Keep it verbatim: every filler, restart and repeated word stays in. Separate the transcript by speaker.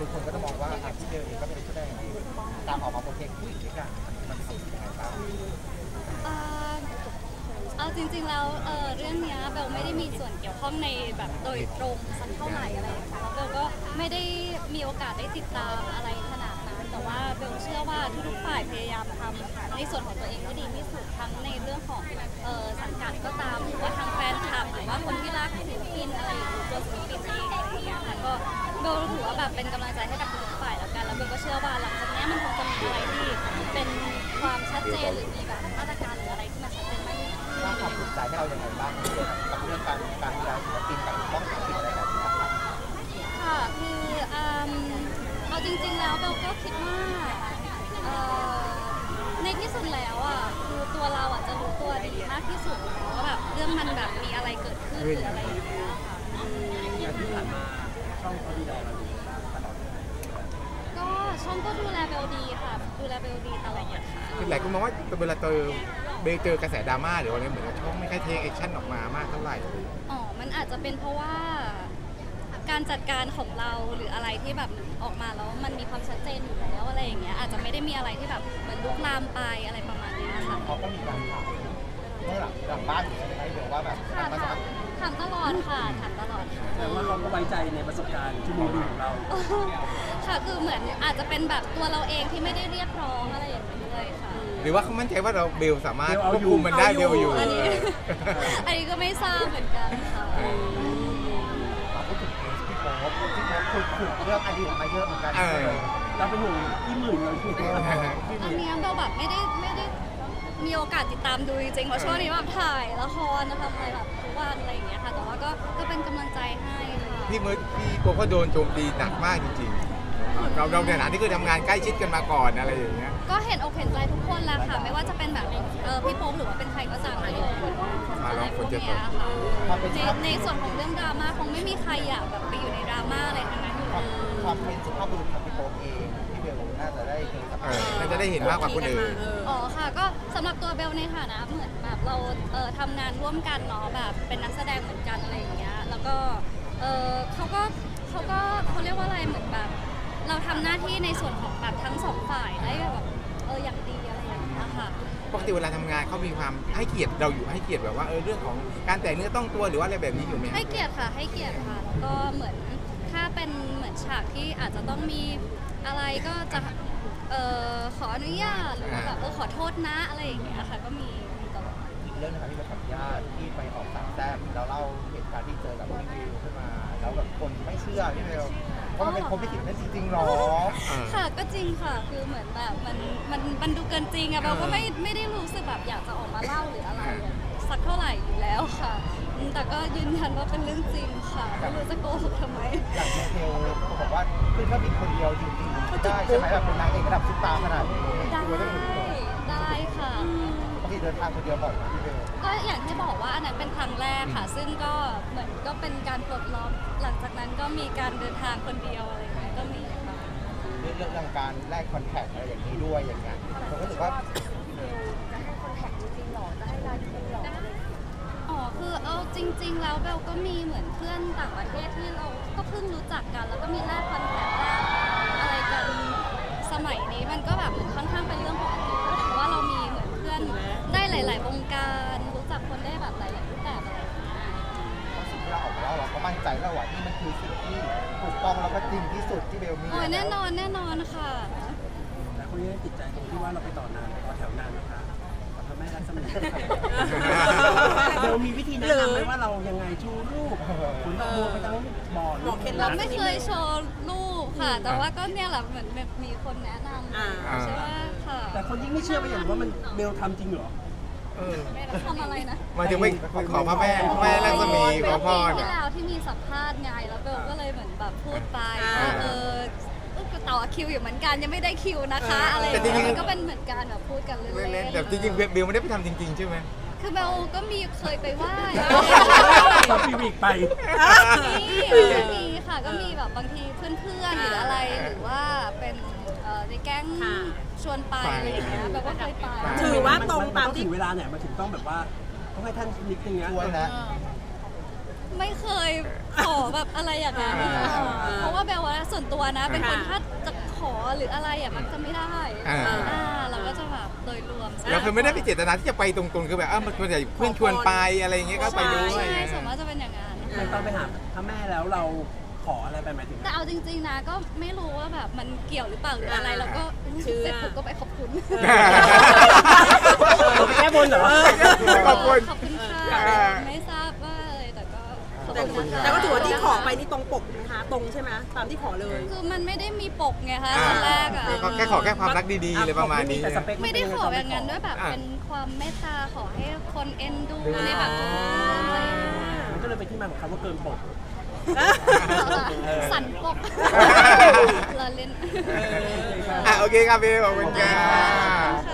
Speaker 1: ทุกคนก็จะมองว่าอาพี่เบลเองก็เป็นนักแสดงที่ตามออกมาโปรเทคผู้หญิงด้วยกันมันทำยังไงบ้าง
Speaker 2: เอาจริงๆแล้วเเรื่องนี้เบลไม่ได้มีส่วนเกี่ยวข้องในแบบโดยตรงสักเท่าไหร่อะไรอย่างเงี้ยเบลก็ไม่ได้มีโอกาสได้ติดตามอะไรขนาดนั้นแต่ว่าเบลเชื่อว่าทุกฝ่ายพยายามทำในส่วนของตัวเองให้ดีที่สุดทั้งในเรื่องของเอ่อสังกัดก็ตามหรือว่าทางแฟนคลับหรือว่าคนที่รักศิลปินอะไรอย่างเงี้ยตัวศิลปินเองอะไรอย่างเงี้ยค่ะก็เบลถือว่าแบบเป็นกำลังใจให้กับทุกฝ่ายแล้วกันแล้วเบลก็เชื่อว่าหลังจากนี้มันคงจะมีอะไรที่เป็นความชัดเจนหรือมีแบบมาตรการหรืออะไรที่มันชัดเจนมาก
Speaker 1: สร้างความภูมิใจให้เราอย่างไรบ้างกับเรื่องการการดูแลศิลปินกับต้องศิลปินอะไรแบบนี้ครับ
Speaker 2: ค่ะคือเอาจริงๆแล้วเบลก็คิดว่าในที่สุดแล้วอ่ะคือตัวเราอ่ะจะรู้ตัวดีมากที่สุดว่าแบบเรื่องมันแบบมีอะไรเกิดขึ้นหรืออะไรอย่างเงี้ยค่ะ
Speaker 1: อย่างที่ผ่านมาช่องเขาดูแลเราดีตลอด
Speaker 2: ก็ช่องก็ดูแลเบลดีค่ะดูแลเบลดีตลอดค่ะ
Speaker 3: คือหลายคนมองว่าเวลาเจอเบลเจอกระแสดราม่าหรืออะไรเหมือนช่องไม่ค่อยเทคแอคชั่นออกมามากเท่าไหร่
Speaker 2: อ๋อมันอาจจะเป็นเพราะว่าการจัดการของเราหรืออะไรที่แบบออกมาแล้วมันมีความชัดเจนอยู่แล้วอะไรอย่างเงี้ยอาจจะไม่ได้มีอะไรที่แบบเหมือนลุกลามไปอะไรประมาณนี้ค่ะ
Speaker 1: เขาก็มีการถามเมื่อหลังหลังบ้านอยู่ใช่ไหมเดี๋ยวว่าแบบ
Speaker 2: ถามถามตลอดค่ะถามตลอด
Speaker 4: แต่ว่าเราก็ไว้ใจในประสบการณ์ที่มีของเรา
Speaker 2: ค่ะคือเหมือนอาจจะเป็นแบบตัวเราเองที่ไม่ได้เรียกร้องอะไรอย่างนี้ด้วยค่ะ
Speaker 3: หรือว่าเขามั่นใจว่าเราเบลสามารถควบคุมมันได้เบลอยู่
Speaker 2: อันนี้อันนี้ก็ไม่ทราบเหมือนกันค่ะ
Speaker 1: พูดถึงพี่โป๊ปพี่โป๊ปขุดขุดเรื่องอดีตมาเยอะเหมือนกัน
Speaker 4: เราเป็นห่วงพี่หมื่นเราขุด
Speaker 2: อันนี้เราแบบไม่ได้ไม่ได้มีโอกาสติดตามดูจริงๆเพราะช่วงนี้แบบถ่ายละครนะคะอะไรแบบทุกวันอะไรอย่างเงี้ยค่ะแต่ว่าก็ก็เป็นกำลังใจให้ค่ะ
Speaker 3: พี่มือพี่โป๊ปเขาโดนโจมตีหนักมากจริงๆเราเราในฐานะที่เคยทำงานใกล้ชิดกันมาก่อนอะไรอย่างเงี้ย
Speaker 2: ก็เห็นอกเห็นใจทุกคนแหละค่ะไม่ว่าจะเป็นแบบเออพี่โป๊ปหรือว่าเป็นใครก็ตามอะไรพวกนี้ค่ะในในส่วนของเรื่องดราม่าคงไม่มีใครอยากแบบไปอยู่ในดราม่าอะไรทั้งนั้นอยู่
Speaker 1: ความเป็นสุภาพบุรุษของพี่โป๊ปเองพี่เบลน่าจะได้
Speaker 3: น่าจะได้เห็นมากกว่าคนอื่น
Speaker 2: อ๋อค่ะก็สำหรับตัวเบลในฐานะเหมือนแบบเราเออทำงานร่วมกันเนาะแบบเป็นนักแสดงเหมือนกันอะไรอย่างเงี้ยแล้วก็เออเขาก็เขาก็เขาเรียกว่าอะไรเหมือนแบบเราทำหน้าที่ในส่วนของแบบทั้งสองฝ่ายได้แบบเอออย่างดีอะไรอย่างเงี้ยค่ะ
Speaker 3: ปกติเวลาทำงานเขามีความให้เกียรติเราอยู่ให้เกียรติแบบว่าเออเรื่องของการแต่งเนื้อต้องตัวหรือว่าอะไรแบบนี้อยู่ไหม
Speaker 2: ให้เกียรติค่ะให้เกียรติค่ะแล้วก็เหมือนถ้าเป็นเหมือนฉากที่อาจจะต้องมีอะไรก็จะเออขออนุญาตหรือว่าแบบเออขอโทษนะอะไรอย่างเงี้ยค่ะก็มีมีตลอด
Speaker 1: อีกเรื่องนึงค่ะที่เป็นขออนุญาตที่ไปออกสามแต้มแล้วเล่าเหตุการณ์ที่เจอกับพี่วิวขึ้นมาแล้วแบบคนไม่เชื่อพี่เบลว่ามันเป็นคนพิจิตรนั่นจริงๆหรอ
Speaker 2: ค่ะก็จริงค่ะคือเหมือนแบบมันมันมันดูเกินจริงอะเราก็ไม่ไม่ได้รู้สึกแบบอยากจะออกมาเล่าหรืออะไรสักเท่าไหร่อยู่แล้วค่ะแต่ก็ยืนยันว่าเป็นเรื่องจริงค่ะไม่รู้จะโกหกทำไม
Speaker 1: อย่างดีเทลเขาบอกว่าคือถ้าเป็นคนเดียวจริงๆได้ใช่ไหมแบบเป็นนางเอกระดับซุปตาร์ขนาดนี้
Speaker 2: ได้ได้ค่ะ
Speaker 1: ปกติเดินทางคนเดียวบ่อยพี่เบล
Speaker 2: ก็อย่างที่บอกว่าอันนั้นเป็นครั้งแรกค่ะซึ่งก็เหมือนก็เป็นการปลดล็อกหลังจากนั้นก็มีการเดินทางคนเดียวอะไรอย่างเงี้ยก็มีค่ะ
Speaker 1: เรื่องเรื่องการแลกคอนแทคอะไรอย่างนี้ด้วยอย่างเงี้ยผมก็รู้สึกว่า
Speaker 2: พี่เบลจะให้คอนแทคจริงๆหรอจะให้ไลน์จริงๆหรออ๋อคือเอาจริงๆแล้วเบลก็มีเหมือนเพื่อนต่างประเทศที่เราก็เพิ่งรู้จักกันแล้วก็มีแลกคอนแทคแลกอะไรกันสมัยนี้มันก็แบบเหมือนค่อนข้างเป็นเรื่องปกติเพราะว่าเรามีเหมือนเพื่อนได้หลายๆวงการรู้จักคนได้แบบหลายๆรูปแบบอะไรอย่างเงี้ย
Speaker 1: สิ่งที่เราออกมาแล้วเราก็มั่นใจแล้วว่านี่มันคือสิ่งที่ถูกต้องแล้วก็จริงที่สุดที่เบลมี
Speaker 2: โอ้ยแน่นอนแน่นอนค่ะ
Speaker 4: แต่คนนี้ติดใจตรงที่ว่าเราไปต่อนานต่อแถวนานนะคะพระแม่รักษมีเบลมีวิธีแนะนำไหมว่าเรายังไงชูรูปคุณต้องดูไปทั้งบอร์ด
Speaker 2: เราไม่เคยโชว์รูปค่ะแต่ว่าก็เนี่ยแหละเหมือนมีคนแนะนำใช่ไหมค่ะ
Speaker 4: แต่คนยิ่งไม่เชื่อไปอย่างว่ามันเบลทำจริงเหรอ
Speaker 2: ทำอะไรนะ
Speaker 3: มาถึงไม่ขอพระแม่พระแม่รักษมีขอพร
Speaker 2: ที่แล้วที่มีสัมภาษณ์ไงแล้วเบลก็เลยเหมือนแบบพูดไปว่าเออต่อคิวอยู่เหมือนกันยังไม่ได้คิวนะคะอะไรอย่างเงี้ยก็เป็นเหมือนกันแบบพูดกันเล่นๆ
Speaker 3: แต่จริงๆเบลไม่ได้ไปทำจริงๆใช่ไหม
Speaker 2: คือเบลก็มีเคยไปไหว้
Speaker 4: ก็มีวิกไป
Speaker 2: ก็มีค่ะก็มีแบบบางทีเพื่อนๆหรืออะไรหรือว่าเป็นในแก๊งชวนไปอะไรอย่างเงี้ยแบบว่าเคยไป
Speaker 4: ถือว่าตรงตามที่เวลาเนี่ยมาถึงต้องแบบว่าต้องให้ท่านนิดนึงนะ
Speaker 2: ไม่เคยขอแบบอะไรอย่างนั้นเพราะว่าเบลว่าส่วนวนตัวนะ เป็นคน
Speaker 5: ค่ะ
Speaker 2: ถ้าจะขอหรืออะไรอ่ะมักจะไม่ได้
Speaker 3: อ่า
Speaker 2: อ่าเราก็จะแบบโดยรวม
Speaker 3: เราคือไม่ได้ไปเจตนาที่จะไปตรงๆคือแบบเออมันควรจะเพื่อนชวนไปอะไรอย่างเงี้ยก็ไปด้วย
Speaker 2: ใช่ส่วนมากจะเป็นอย่างนั้น
Speaker 4: ในตอนไปหาพระแม่แล้วเราขออะไรไปหมายถึง
Speaker 2: แต่เอาจริงๆนะก็ไม่รู้ว่าแบบมันเกี่ยวหรือเปล่าหรืออะไรแล้วก็
Speaker 5: เชื่อ
Speaker 2: เสร็จปุ๊บก็ไปขอบคุณ
Speaker 4: เราไปแก้บนเหรอ
Speaker 3: ขอบคุณ
Speaker 2: ขอบคุณค่ะ
Speaker 3: เออ
Speaker 2: ไม่ทราบว่าอะไรแต่ก็ขอบ
Speaker 5: แต่
Speaker 2: คุณนะคะ
Speaker 5: แต่ก็ถือว่าที่ขอไปนี่ตรงปกนะคะตรงใช่ไหมตามที่ขอเลย
Speaker 2: คือมันไม่ได้มีปกไงคะ
Speaker 3: อ่า
Speaker 2: ตอนแรกอ่ะ
Speaker 3: ก็แค่ขอแค่ความรักดีๆอะไรประมาณนี้
Speaker 4: แต่สเปค
Speaker 2: ไม่ได้ขอแบบนั้นด้วยแบบ
Speaker 3: อ่า
Speaker 2: เป็นความเมตตาขอให้คนเอ็นดูในแบบทุกคนอะไรอย่างเงี้ย
Speaker 4: มันก็เลยเป็นที่มาของคำว่าเกินปก
Speaker 2: สั่นปกเราเล่น
Speaker 3: อ่ะโอเคครับพี่ขอบคุณครับ
Speaker 2: ค่ะ